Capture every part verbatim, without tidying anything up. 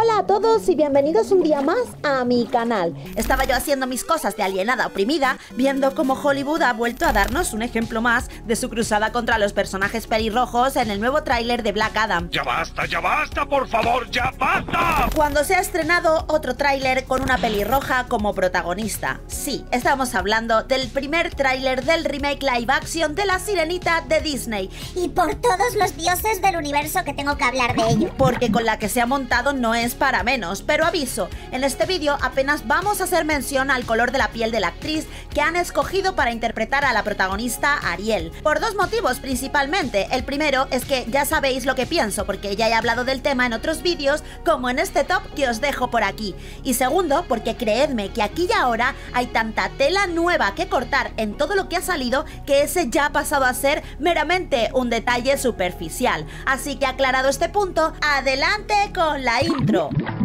Hola a todos y bienvenidos un día más a mi canal. Estaba yo haciendo mis cosas de alienada oprimida, viendo cómo Hollywood ha vuelto a darnos un ejemplo más de su cruzada contra los personajes pelirrojos en el nuevo tráiler de Black Adam. ¡Ya basta, ya basta, por favor, ya basta! Cuando se ha estrenado otro tráiler con una pelirroja como protagonista. Sí, estamos hablando del primer tráiler del remake live action de La Sirenita de Disney. Y por todos los dioses del universo que tengo que hablar de ello. Porque con la que se ha montado no es para menos, pero aviso, en este vídeo apenas vamos a hacer mención al color de la piel de la actriz que han escogido para interpretar a la protagonista Ariel, por dos motivos principalmente. El primero es que ya sabéis lo que pienso, porque ya he hablado del tema en otros vídeos, como en este top que os dejo por aquí. Y segundo, porque creedme que aquí y ahora hay tanta tela nueva que cortar en todo lo que ha salido, que ese ya ha pasado a ser meramente un detalle superficial. Así que aclarado este punto, adelante con la intro.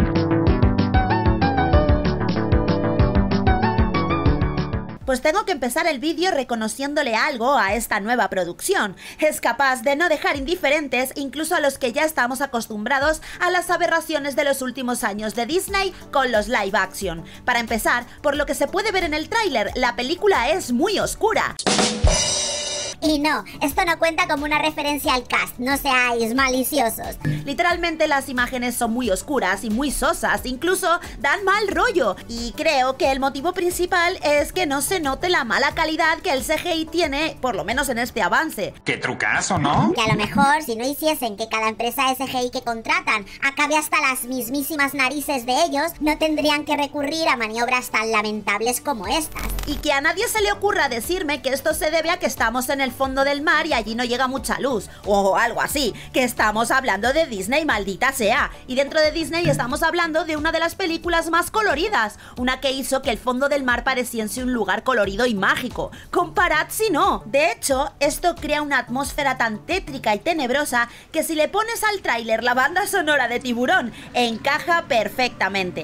Pues tengo que empezar el vídeo reconociéndole algo a esta nueva producción. Es capaz de no dejar indiferentes incluso a los que ya estamos acostumbrados a las aberraciones de los últimos años de Disney con los live action. Para empezar, por lo que se puede ver en el tráiler, la película es muy oscura. Y no, esto no cuenta como una referencia al cast, no seáis maliciosos. Literalmente las imágenes son muy oscuras y muy sosas, incluso dan mal rollo. Y creo que el motivo principal es que no se note la mala calidad que el C G I tiene, por lo menos en este avance. ¡Qué trucazo!, ¿no? Que a lo mejor, si no hiciesen que cada empresa de C G I que contratan acabe hasta las mismísimas narices de ellos, no tendrían que recurrir a maniobras tan lamentables como estas. Y que a nadie se le ocurra decirme que esto se debe a que estamos en el fondo del mar y allí no llega mucha luz, o algo así, que estamos hablando de Disney, maldita sea. Y dentro de Disney estamos hablando de una de las películas más coloridas, una que hizo que el fondo del mar pareciese un lugar colorido y mágico. Comparad si no. De hecho, esto crea una atmósfera tan tétrica y tenebrosa que si le pones al tráiler la banda sonora de Tiburón, encaja perfectamente.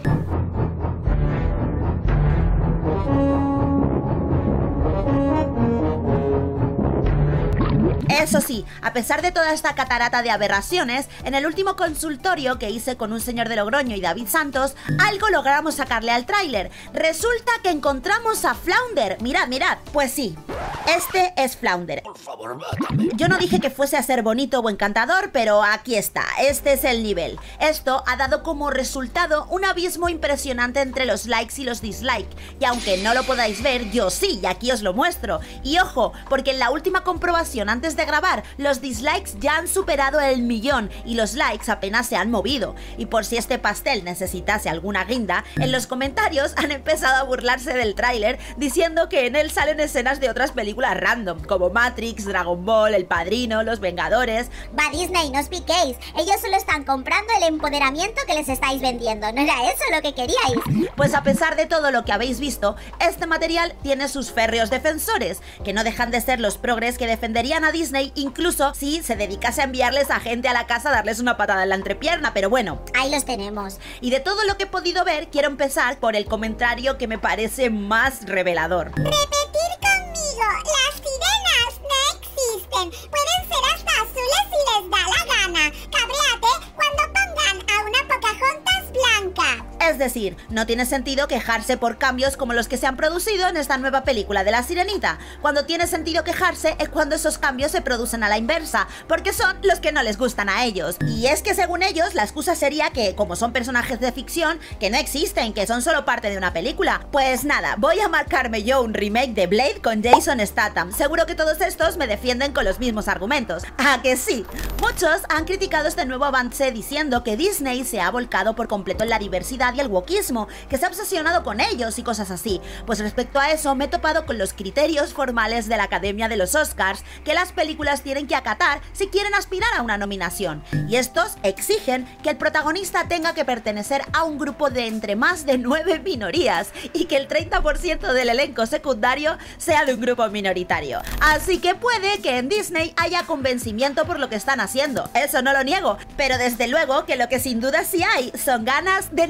Eso sí, a pesar de toda esta catarata de aberraciones, en el último consultorio que hice con un señor de Logroño y David Santos, algo logramos sacarle al tráiler. Resulta que encontramos a Flounder. Mirad, mirad. Pues sí, este es Flounder. Por favor, mátame. Yo no dije que fuese a ser bonito o encantador, pero aquí está, este es el nivel. Esto ha dado como resultado un abismo impresionante entre los likes y los dislikes. Y aunque no lo podáis ver, yo sí, y aquí os lo muestro. Y ojo, porque en la última comprobación antes de grabar, los dislikes ya han superado el millón y los likes apenas se han movido. Y por si este pastel necesitase alguna guinda, en los comentarios han empezado a burlarse del tráiler diciendo que en él salen escenas de otras películas random, como Matrix, Dragon Ball, El Padrino, Los Vengadores. Va, Disney, no os piquéis, ellos solo están comprando el empoderamiento que les estáis vendiendo, ¿no era eso lo que queríais? Pues a pesar de todo lo que habéis visto, este material tiene sus férreos defensores, que no dejan de ser los progres que defenderían a Disney incluso si se dedicase a enviarles a gente a la casa a darles una patada en la entrepierna, pero bueno. Ahí los tenemos. Y de todo lo que he podido ver, quiero empezar por el comentario que me parece más revelador. Repetir conmigo, las sirenas no existen, pueden ser hasta azules si les da la gana. Cabréate cuando pongan a una Pocahontas blanca. Es decir, no tiene sentido quejarse por cambios como los que se han producido en esta nueva película de La Sirenita. Cuando tiene sentido quejarse es cuando esos cambios se producen a la inversa, porque son los que no les gustan a ellos. Y es que según ellos, la excusa sería que, como son personajes de ficción, que no existen, que son solo parte de una película. Pues nada, voy a marcarme yo un remake de Blade con Jason Statham. Seguro que todos estos me defienden con los mismos argumentos. ¿A que sí? Muchos han criticado este nuevo avance diciendo que Disney se ha volcado por completo en la diversidad y el wokismo, que se ha obsesionado con ellos y cosas así. Pues respecto a eso me he topado con los criterios formales de la Academia de los Oscars que las películas tienen que acatar si quieren aspirar a una nominación, y estos exigen que el protagonista tenga que pertenecer a un grupo de entre más de nueve minorías y que el treinta por ciento del elenco secundario sea de un grupo minoritario. Así que puede que en Disney haya convencimiento por lo que están haciendo, eso no lo niego, pero desde luego que lo que sin duda sí hay son ganas de no quedarse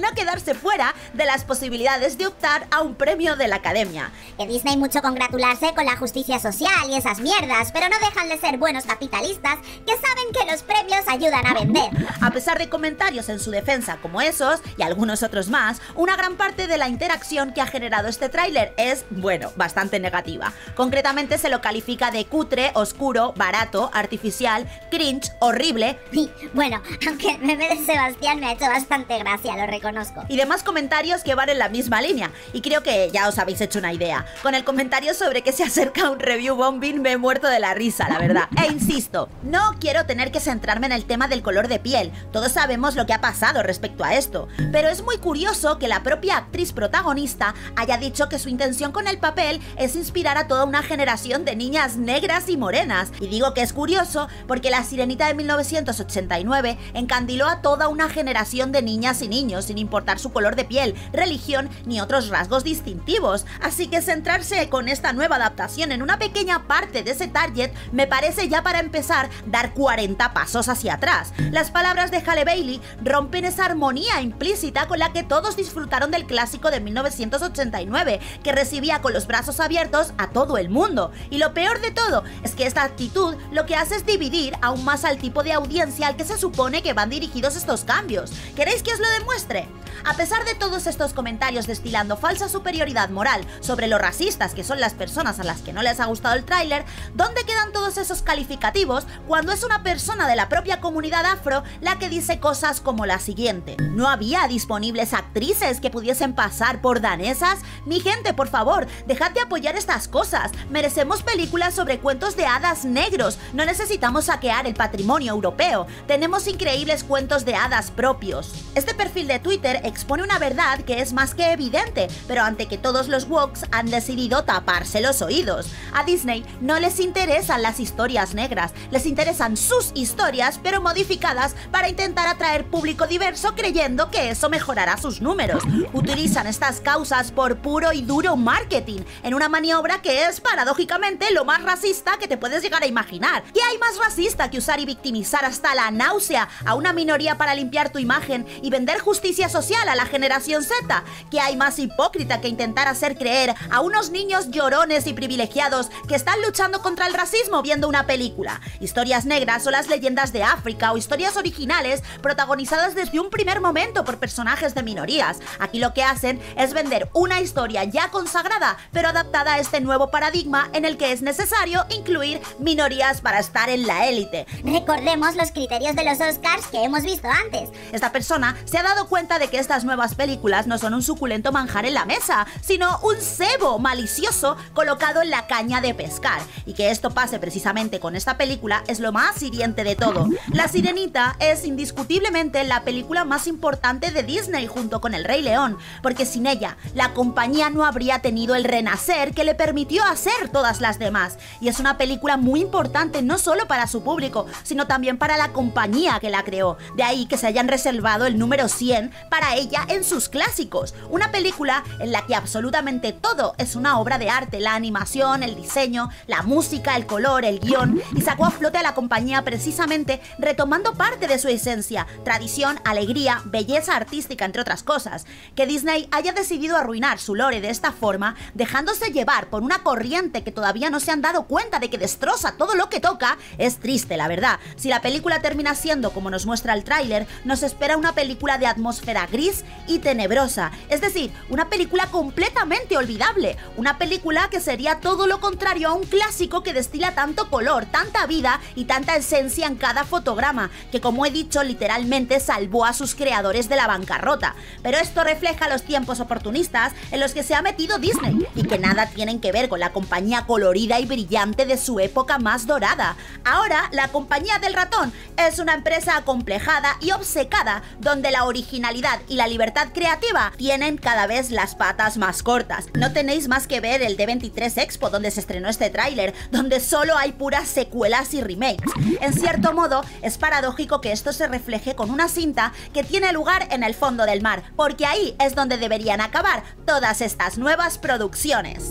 quedarse fuera de las posibilidades de optar a un premio de la Academia. Que Disney mucho congratularse con la justicia social y esas mierdas, pero no dejan de ser buenos capitalistas que saben que los premios ayudan a vender. A pesar de comentarios en su defensa como esos, y algunos otros más, una gran parte de la interacción que ha generado este tráiler es, bueno, bastante negativa. Concretamente se lo califica de cutre, oscuro, barato, artificial, cringe, horrible. Y, bueno, aunque el meme de Sebastián me ha hecho bastante gracia, lo reconozco. Y demás comentarios que van en la misma línea, y creo que ya os habéis hecho una idea. Con el comentario sobre que se acerca un review bombing me he muerto de la risa, la verdad. E insisto, no quiero tener que centrarme en el tema del color de piel, todos sabemos lo que ha pasado respecto a esto, pero es muy curioso que la propia actriz protagonista haya dicho que su intención con el papel es inspirar a toda una generación de niñas negras y morenas. Y digo que es curioso porque La Sirenita de mil novecientos ochenta y nueve encandiló a toda una generación de niñas y niños sin importar su color de piel, religión ni otros rasgos distintivos, así que centrarse con esta nueva adaptación en una pequeña parte de ese target me parece ya para empezar dar cuarenta pasos hacia atrás. Las palabras de Halle Bailey rompen esa armonía implícita con la que todos disfrutaron del clásico de mil novecientos ochenta y nueve, que recibía con los brazos abiertos a todo el mundo. Y lo peor de todo es que esta actitud lo que hace es dividir aún más al tipo de audiencia al que se supone que van dirigidos estos cambios. ¿Queréis que os lo demuestre? A pesar de todos estos comentarios destilando falsa superioridad moral sobre lo racistas que son las personas a las que no les ha gustado el tráiler, ¿dónde quedan todos esos calificativos cuando es una persona de la propia comunidad afro la que dice cosas como la siguiente? ¿No había disponibles actrices que pudiesen pasar por danesas? Mi gente, por favor, dejad de apoyar estas cosas. Merecemos películas sobre cuentos de hadas negros. No necesitamos saquear el patrimonio europeo. Tenemos increíbles cuentos de hadas propios. Este perfil de Twitter expone una verdad que es más que evidente, pero ante que todos los wokes han decidido taparse los oídos. A Disney no les interesan las historias negras, les interesan sus historias, pero modificadas para intentar atraer público diverso creyendo que eso mejorará sus números. Utilizan estas causas por puro y duro marketing, en una maniobra que es paradójicamente lo más racista que te puedes llegar a imaginar. ¿Qué hay más racista que usar y victimizar hasta la náusea a una minoría para limpiar tu imagen y vender justicia social a la generación Z? ¿Qué hay más hipócrita que intentar hacer creer a unos niños llorones y privilegiados que están luchando contra el racismo viendo una película? Historias negras o las leyendas de África o historias originales protagonizadas desde un primer momento por personajes de minorías. Aquí lo que hacen es vender una historia ya consagrada, pero adaptada a este nuevo paradigma en el que es necesario incluir minorías para estar en la élite. Recordemos los criterios de los Oscars que hemos visto antes. Esta persona se ha dado cuenta de que estas nuevas películas no son un suculento manjar en la mesa, sino un cebo malicioso colocado en la caña de pescar. Y que esto pase precisamente con esta película es lo más hiriente de todo. La Sirenita es indiscutiblemente la película más importante de Disney junto con El Rey León, porque sin ella la compañía no habría tenido el renacer que le permitió hacer todas las demás. Y es una película muy importante no solo para su público, sino también para la compañía que la creó. De ahí que se hayan reservado el número cien para ella en sus clásicos. Una película en la que absolutamente todo es una obra de arte: la animación, el diseño, la música, el color, el guión, y sacó a flote a la compañía precisamente retomando parte de su esencia, tradición, alegría, belleza artística, entre otras cosas. Que Disney haya decidido arruinar su lore de esta forma, dejándose llevar por una corriente que todavía no se han dado cuenta de que destroza todo lo que toca, es triste, la verdad. Si la película termina siendo como nos muestra el tráiler, nos espera una película de atmósfera gris y tenebrosa, es decir, una película completamente olvidable, una película que sería todo lo contrario a un clásico que destila tanto color, tanta vida y tanta esencia en cada fotograma, que como he dicho literalmente salvó a sus creadores de la bancarrota. Pero esto refleja los tiempos oportunistas en los que se ha metido Disney y que nada tienen que ver con la compañía colorida y brillante de su época más dorada. Ahora la compañía del ratón es una empresa acomplejada y obcecada donde la originalidad y la libertad creativa tienen cada vez las patas más cortas. No tenéis más que ver el D veintitrés Expo donde se estrenó este tráiler, donde solo hay puras secuelas y remakes. En cierto modo es paradójico que esto se refleje con una cinta que tiene lugar en el fondo del mar, porque ahí es donde deberían acabar todas estas nuevas producciones.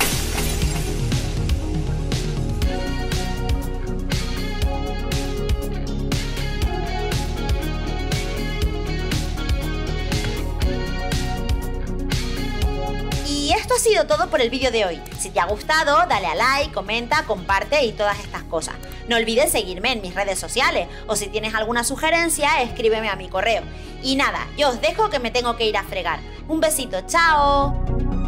sido todo por el vídeo de hoy. Si te ha gustado, dale a like, comenta, comparte y todas estas cosas. No olvides seguirme en mis redes sociales o si tienes alguna sugerencia, escríbeme a mi correo. Y nada, yo os dejo que me tengo que ir a fregar. Un besito, chao.